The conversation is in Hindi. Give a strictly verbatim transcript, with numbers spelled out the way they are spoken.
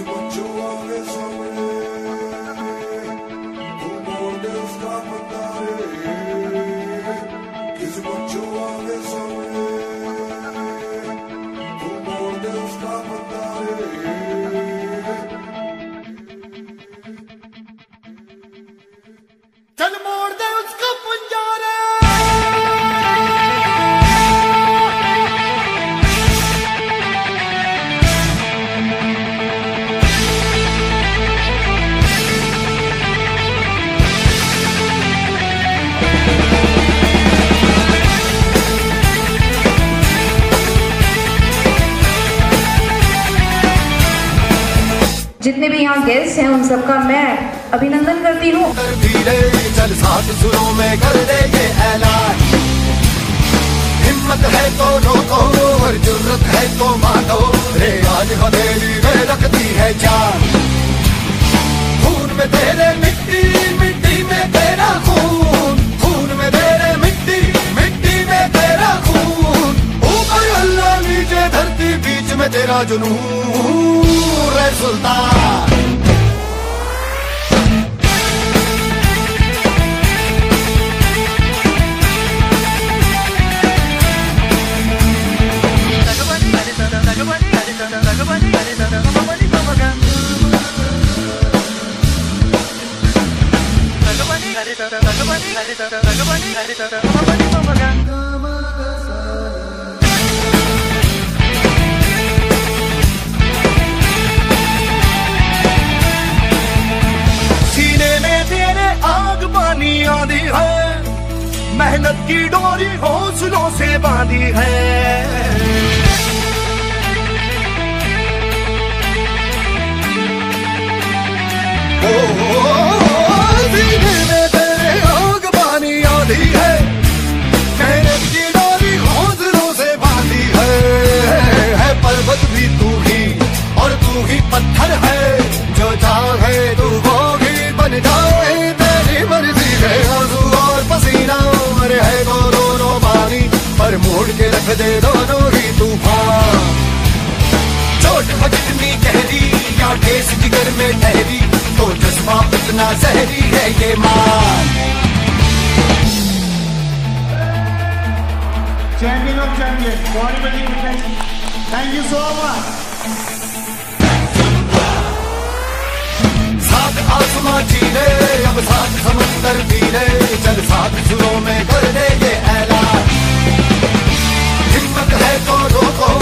जितने भी यहाँ गेस्ट हैं उन सबका मैं अभिनंदन करती हूँ। चल साथ सुरों में कर दे ये ऐलान, हिम्मत है तो रोको और जुर्रत है तो मानो, रे आज हथेली में रखती है जान। खून में तेरे मिट्टी मिट्टी में तेरा खून, खून में तेरे मिट्टी मिट्टी में तेरा खून। ऊपर अल्लाह नीचे धरती बीच में तेरा जुनून रे सुल्तान। सीने में तेरे आग पानी आंधी है, मेहनत की डोरी हौसलों से बांधी है। सीने में तेरे आग पानी आंधी है, मेहनत की डोरी हौसलों से बांधी है। है पर्वत भी तू ही और तू ही पत्थर है, जो चाहे तू वो ही बन जाए। तेरी मर्जी है आंसू और पसीना, मरे है वो दोनों पानी पर मोड़ के रख दे दोनों ही तूफान। चोट कितनी गहरी या ठेस जिगर में ठहरी, तो जज्बा इतना जहरी है ये मान। Champion of champion body building, thank you so much. साथ आसमां चीरे अब साथ समंदर पीले, चल साथ सुरों में कर दे ये ऐलान। हिम्मत है तो रोको